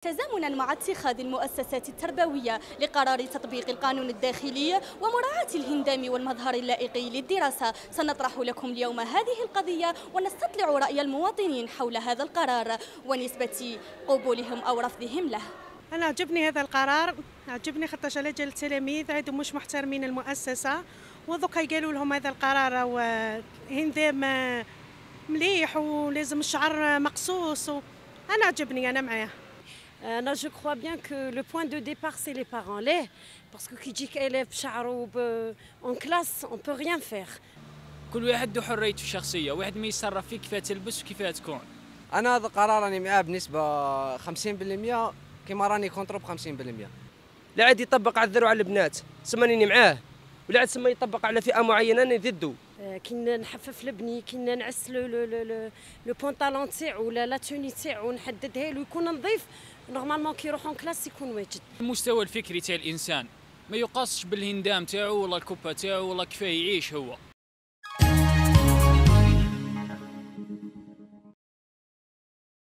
تزامنا مع اتخاذ المؤسسات التربوية لقرار تطبيق القانون الداخلي ومراعاة الهندام والمظهر اللائق للدراسة، سنطرح لكم اليوم هذه القضية ونستطلع رأي المواطنين حول هذا القرار ونسبة قبولهم أو رفضهم له. أنا عجبني هذا القرار، عجبني خاطرش على التلاميذ عندهم مش محترمين المؤسسة، ودوكا قالوا لهم هذا القرار وهندام مليح ولازم الشعر مقصوص. أنا عجبني، أنا معاه. أنا je crois bien que le point de départ c'est les parents ليه parce que كي يجيك élève بشعره en classe on peut rien faire. كل واحد له حريته الشخصيه، واحد ما يتصرف فيه كيفاه تلبس وكيفاه تكون. انا هذا القرار راني معاه بنسبه 50% كيما راني كونترو ب 50%. لا عاد يطبق على الذر وعلى البنات سمانيني معاه، ولا عاد سما يطبق على فئه معينه انا ضده. كي نحفف لبني، كي نعس لو بونطالون تاعو ولا لا توني تاعو نحددها له يكون نظيف، نورمالمون كي يروح اون كلاس يكون واجد. المستوى الفكري تاع الانسان ما يقاسش بالهندام تاعو ولا الكوبا تاعو ولا كيفاه يعيش هو.